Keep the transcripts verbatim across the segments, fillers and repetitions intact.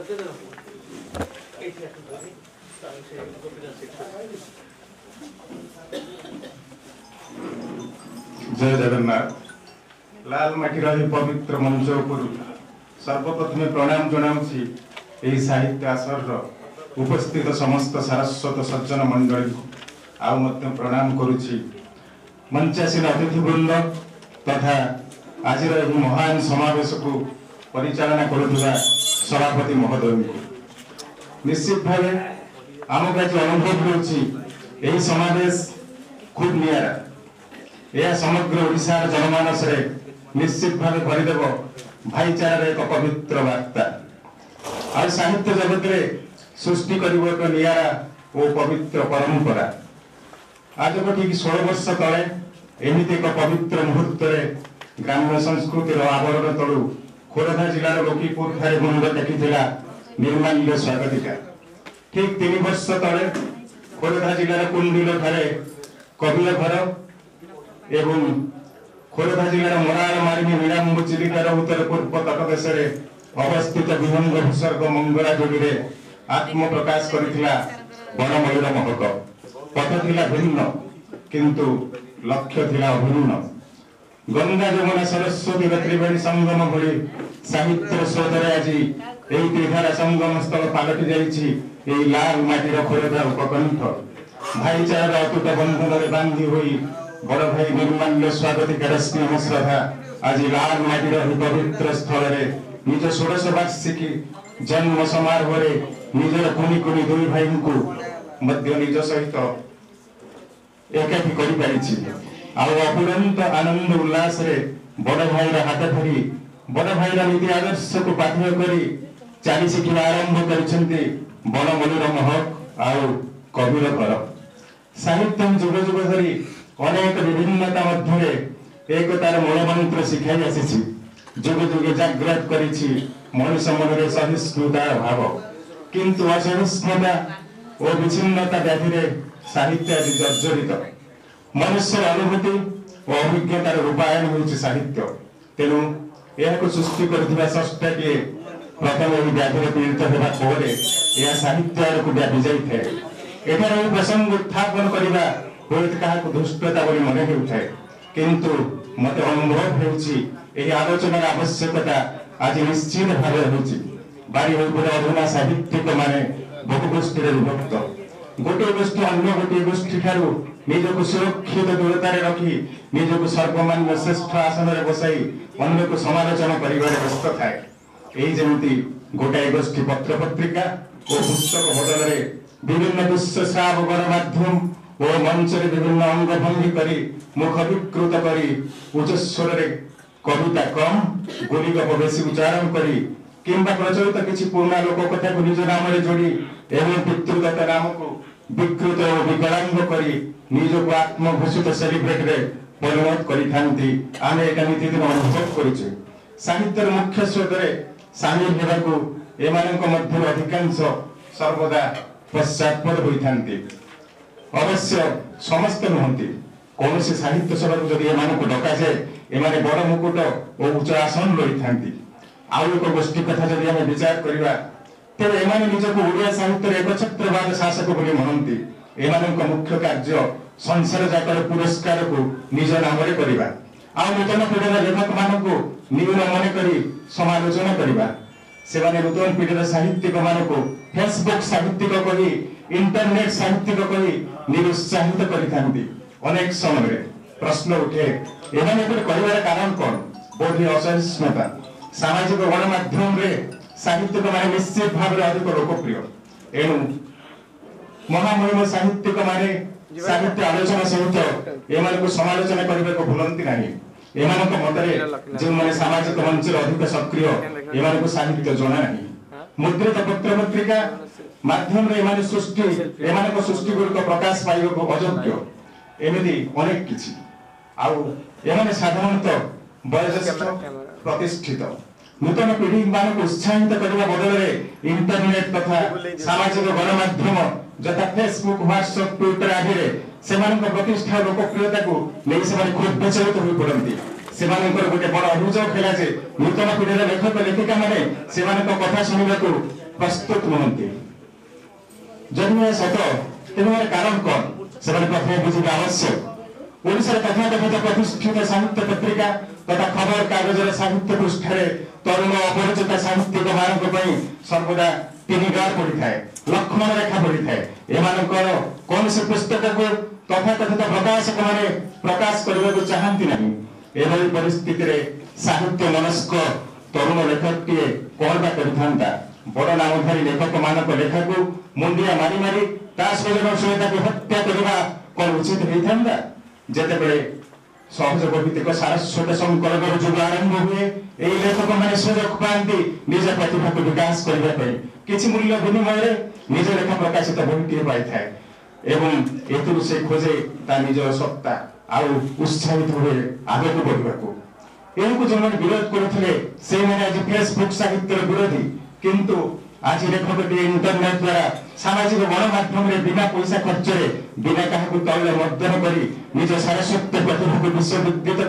जय जगन्नाथ। लाल माटी पवित्र मंच उपर सर्वप्रथम प्रणाम जनाऊँगी यही साहित्य आसर उपस्थित समस्त सारस्वत सज्जन मंडली आउ प्रणाम करुछि। मंचासीन अतिथिवृंद तथा आज महान समावेश को परिचालना करुवा सभापति महोदय को निश्चित भाव आमको आज अनुभव होची समावेश खूब निरा यह समग्र ओडिशार जनमानस निश्चित भाव भरीदेव भाईचार एक पवित्र वार्ता आ साहित्य जगत में सृष्टि कर निरा और पवित्र परंपरा आज को ठीक षोल वर्ष तले एमती एक पवित्र मुहूर्त ग्राम्य संस्कृतिर आवरण तलु खोर्धा जिलार लोकीपुर ठारे मुंड टेकी निर्माल्य स्वागतिका। ठीक तीन वर्ष तले खोर्धा जिलार कुंडिल ठारे कविल घर एवं खोर्धा जिलार मोराल मारिनी नीलाम्बु चिलिकार उत्तर पूर्व तटदेश अवस्थित विहंग भूसर्ग मंगला जोड़ी आत्म प्रकाश करथिला वनमयूर महक। पथ थिला भिन्न किंतु लक्ष्य थिला अभिन्न। गंगा यमुना सरस्वती त्रिवेणी संगम भली साहित्य स्रोतरे आज यही त्रिधारा संगम स्थल पलटि जाइछि एही लाल माटीर खोर्धा उपकंठ। भाईचारार अतुट बंधन बांधी होई बड़ भाई निर्माल्य स्वागतिकार स्नेह श्रद्धा आज लाल माटीर पवित्र स्थल निज षोड़श वार्षिकी जन्म समारोह निजर कुनी कुनी दुई भाई को मध्य निज सहित एकाठी कर अपुरंत आनंद उल्लास बड़ भाईर हाथ धरी बड़ भाईर नीति आदर्श को पाठ्य कर चली शिखा आरंभ कर वनमयूर महक आउ कविर घर। साहित्य जुग जुग धरी अनेक विभिन्नता मध्य एकतार मूलमंत्र शिखाई आसी जुग जुगे जागृत करिछि मनुष्य मन सहिष्णुता भाव किंतु असहिष्णुता और विच्छिन्नता व्याधि साहित्य आज जर्जरित। मनुष्य अनुभूति और अभिज्ञतार रूपायन होउछि साहित्य। तेणु यह सृष्टि करथिबा सष्टाटीए प्रथम यही व्याधि पीड़ित होगा पर यह साहित्य को व्यापी जाए। एठार प्रसंग उत्थापन करवा हुएत क्या दुष्टता बोली मन होउଥାଏ किंतु मत अनुभव होउछि एही आलोचनार आवश्यकता आज निश्चित भाव होउछि। बारी होइपड़े अधुना साहित्यिक माने बहु गोष्ठी विभक्त। गोटे गोष्ठी अन्य गोटे गोष्ठी ठारू निजक सुरक्षित दूरतार रखी निजक सर्वमान्य श्रेष्ठ आसन में बसाई अन्य को समालोचना करिबार व्यस्त थाए। एही जेमती गोटाए गोष्ठी पत्र पत्रिका और पुस्तक बदल विभिन्न दृश्य श्राव गणमाध्यम और मंच विभिन्न अंग भंगी करी मुख विकृत करी उच्च स्वर कविता कम गुणिगप बेसी उच्चारण करी किंबा प्रचलित किसी पुराना लोक कथा को निज नाम जोड़ी एवं पितृदत्त नाम को विकृत और विकलांग करी निज को आत्मघोषित सेलिब्रेट रे परिणत करी थांती आमे एका नीति दिन अनुभव करिछु। साहित्यर मुख्य स्रोत रे शामिल हेबाकू एमानक मध्य अधिकांश सर्वदा पश्चात्पद होई थांती। अवश्य समस्त नुहंती कौन से साहित्य सभा को जदि एमानक डका जाए एमाने बड़ मुकुट और उच्च आसन लई थांती। आउ एक गोष्ठी कथा जदि आमे विचार करिबा तेरे एमाने निजको ओडिया साहित्य एकछत्रवाद शासक बोली मनंती। एमानक मुख्य कार्य संसार जाकर पुरस्कार को निज नाम रे करिबा आ नूतन पीढ़ीर लेखक मानकु न्यून मन करी समालोचना करिबा। सेमाने नूतन पीढ़ीर साहित्यिक मानकु फेसबुक साहित्यिक कही इंटरनेट साहित्यिक कही निरुत्साहित करिथांती। अनेक समय प्रश्न उठे एमाने कहिबार कारण कौन? बोधि असहिष्णुता। सामाजिक गणमाध्यम रे साहित्यिक माने निश्चित भाव रे अधिक लोकप्रिय। एणु महामहिम साहित्यिक माने साहित्य आलोचना सहित एमानकु समालोचना करबे को भूलंती नाही। एमानक मतरे जे माने सामाजिक मंच रे अधिक सक्रिय एमानकु साहित्य जणा नाही। मुद्रित पत्र पत्रिका माध्यम रे एमाने सृष्टि एमानक सृष्टि गुरु प्रकाश पाइबे को अयोग्य एमिति अनेक किछि आउ एमाने साधारणतः वयोज्येष्ठ प्रतिष्ठित नूतन पीढ़ी मान उत्साहित करने बदल में इंटरनेट तथा सामाजिक गणमाध्यम जथा फेसबुक व्हाट्सएप ट्विटर आदि से प्रतिष्ठा लोकप्रियता को नहीं से खूब विचलित हो पड़ती। से गोटे बड़ अभियोग है नूतन पीढ़ीर लेखक लेखिका मैंने कथा शुणा प्रस्तुत नुहति जदि सत तेनाली कारण कौन से प्रथम बुझा आवश्यक ओडिशार तथाकथित प्रतिष्ठित साहित्य पत्रिका तथा खबर कागजर साहित्य पृष्ठ तरुण अपरिचित साहित्यिक मान सर्वदा तीन गार पड़ी थाए लक्ष्मण रेखा पड़ी थाए एमानकर कौन से पुस्तक को तथाकथित प्रकाशक माने प्रकाश करने को चाहती नहीं एभली परिस्थिति रे साहित्य मनस्क तरुण लेखक टे कौन बा करिथांता बड़ नामधारी लेखक मानक लेखा को मुंडिया मारी मारी ता स्वजन सहित हत्या करवा कौन उचित होता जेतेबेले सहयोग भित्तिक सारस्वत संकलनर जुग आरंभ हुए यही लेखक मैंने सुजोग पाती निज प्रतिभा को विकास करने किसी मूल्य विनिमय निज लेखा प्रकाशित बहीटे पाई एवं एतु से खोजे ता निजर सत्ता आउ उत्साहित हुए आगे को बढ़ा यही जो मैंने विरोध करते से मैंने आज फेसबुक साहित्य विरोधी किंतु आज लेखक इंटरनेट द्वारा सामाजिक गणमाध्यम बिना पैसा खर्च बिना क्या तौल मर्दन कर निज सारस्वत प्रतिभा को विश्वविदित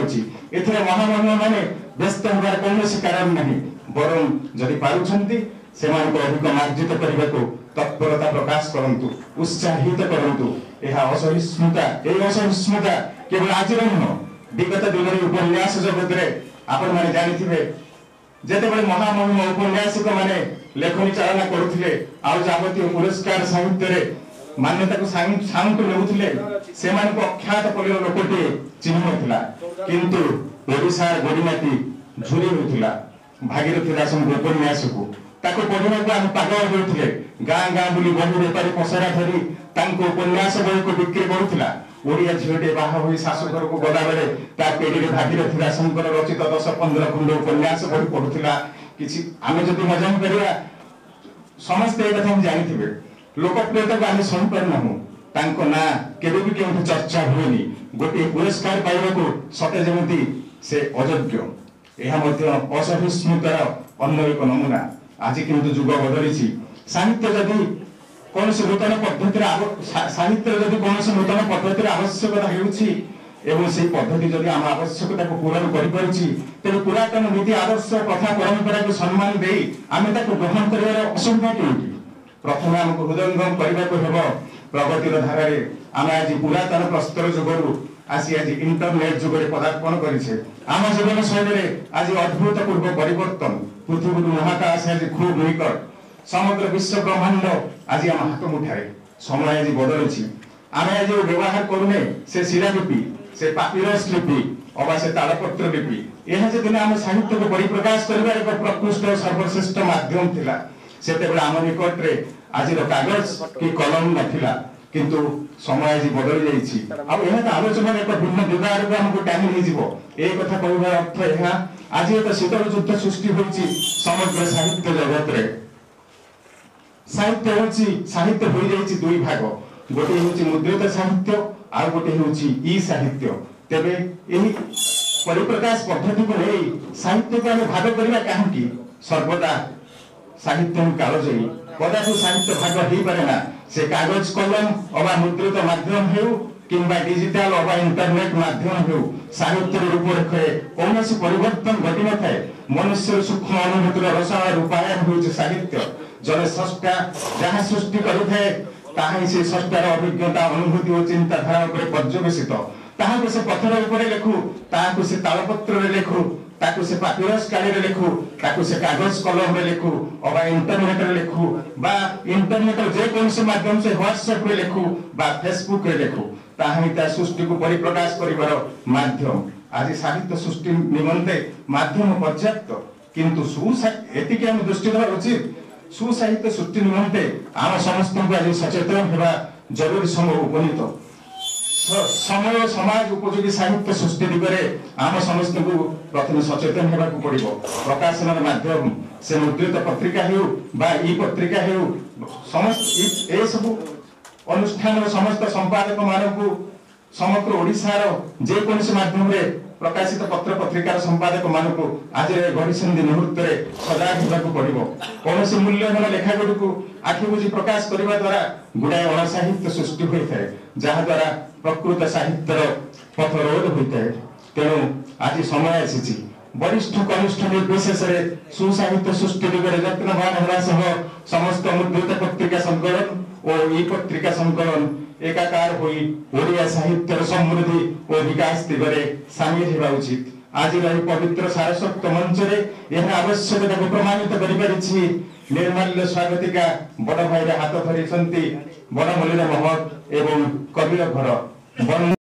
कर महामहिम मैंने व्यस्त होवार कौन कारण नहीं बरं जदि पारुछंती सेमानक अधिक मार्जित करने को तत्परता प्रकाश करंतु उत्साहित करंतु यह असहिष्णुता यह असहिष्णुता केवल आज नुह विगत दिन उपन्यास जगत में आपण मैंने जानी जेतेबेले महामहिम उपन्यासिक माने लेखनी चालना करुथिले आउ जागतिक पुरस्कार साहित्य रे मान्यता को साउंट नेउथिले सेमान को अख्यात पलिर लोकटे चिन्ह थिला किंतु ओडिशार गोडीमाटी झुरी होथिला भागीरथी दासन उपन्यास को ताको पढिबा को हम पागल होथिले गां गां बुली बही बेपारी पसरा धरी तांको उपन्यास बही को बिक्री करुथिला ओडिया झियोटे बाहा होई शासुघर को गला बेले ता पेडीरे भागीरथी दासनकर रचित दस पंद्रह खंड उपन्यास बही पढुथिला किछि आमे जदि मजा करिया समस्त ए कथा हम जानिथिबे लोकप्रियता को आमे सुनि पर नहु तांको ना केबे भी केउ चर्चा होनी गोटे पुरस्कार पाइबा को सते जेमति से अयोग्य एहा मध्ये असहिष्णुतार अन्य एक नमूना आज किंतु जुग बदलिछि साहित्य जदि कौन से नूतन पद्धति साहित्य जदि कौन से नूतन पद्धति आवश्यकता हेउछि एवं से पद्धति जदि आम आवश्यकता को पूरण करि परछि तेरे पुरातन नीति आदर्श प्रथा परंपरा को सम्मान देई आमे ताको ग्रहण करिवार असंभव केउटी प्रथम हमको हृदयंगम करबा को हेबो प्रगतिर धारा रे आमे आज पुरातन प्रस्तर जुगरु आसी आज इंटरनेट जुग रे पदार्पण करिछे आम जीवन शैली रे आज अद्भुतपूर्व परिवर्तन पृथ्वी महाकाश आज खूब निकट समग्र विश्व ब्रह्मांड आज आम हाथ मुठारे समय आज बदलुछि आमे आज व्यवहार करूने से शिलालिपि से पापिरस लिपि अबा से तालपत्र लिपि यह जे दिन आम साहित्य को परिप्रकाश करबार एक प्रकृष्ट सर्वश्रेष्ठ माध्यम थिला सेतेबेला आम निकट रे आज कागज की कलम नथिला किंतु समय आज बदल जाइछि अब एहा आलोचना एक भिन्न दिगार को हमको टाइम नि जीवो ए कथा कहबार अर्थ एहा आज एक शीतल युद्ध सृष्टि होइछि समग्र साहित्य जगत रे साहित्य होछि साहित्य होई जाइछि दुई भाग गोटे होछि मुद्रित साहित्य आ गोटे होछि ई साहित्य तेबे एही परिप्रकाश पद्धति को नै साहित्य को हम भाग करबा काहेकि सर्वदा साहित्य कालजयी कदापि साहित्य भाग हेई पारे ना से कागज कलम अबा मुद्रित माध्यम हेउ किंबा डिजिटल अबा इंटरनेट माध्यम हेउ साहित्य रूपरेखे कौनसी परिवर्तन घटी न थाए मनुष्य सूक्ष्म अनुभूतिर रसायन रूपायन होउछि साहित्य जने सृष्टा जहाँ सृष्टि करिथाए ताही से सृष्टार अभिज्ञता अनुभूति और चिंताधारा उपरे पर्यवेसित ताहाको से पत्थर उपरे लेखु ताहाको से तालपत्र रे लेखु ताको से पापिरस काली रे लेखु ताको से कागज कलम रे लेखु अबा इंटरनेट रे लेखु बा इंटरनेट जे कोन से माध्यम से व्हाट्सएप रे लेखु बा फेसबुक रे लेखु ताही ता सृष्टि को परिप्रकाश करिवार माध्यम आज साहित्य सृष्टि निमंते माध्यम पर्याप्त किंतु सुसाहित्य एतिके हम दृष्टि देवा उचित सुसाहित्य सृष्टि निमंते आम समस्त को आज सचेतन हेबा जरूरी समय उपनीत समय समाज उपयोगी साहित्य सृष्टि दिगरे आम समस्त को प्रथम सचेतन हेबा को पड़िबो प्रकाशन माध्यम से मुद्रित पत्रिका हेउ बा ई पत्रिका हेउ समस्त ए सब अनुष्ठान समस्त संपादक मानकु समग्र ओडिसा रो जे कोनसे माध्यम रे प्रकाशित पत्र पत्रिकार संपादक मानकु आज रे घड़ीसंधि मुहूर्त रे सजाग हेबाकु पड़िबो कोनसे मूल्यवान लेखा गुडीकु आखि बुझी प्रकाश करबा द्वारा गुडाय अण साहित्य सृष्टि होइथाय जहा द्वारा प्रकृत साहित्यर पथ रोध होइथाय तेणु आज समय आसीछि वरिष्ठ कनिष्ठ निर्विशेष सुसाहित्य सृष्टि दिगरे यत्नवान होगा सह समस्त मुद्रित पत्रिका संकलन और ई पत्रिका संकलन एकाकार होई ओडिया साहित्यर समृद्धि और विकास दिगरे सामिल होगा उचित। आज रही पवित्र सारस्वत मंच रे यह आवश्यकता को प्रमाणित करि परिछि। निर्मल्य स्वागतिका बड़ भाई हाथ धरी बड़ मल्लिक महत एवं कबीर घर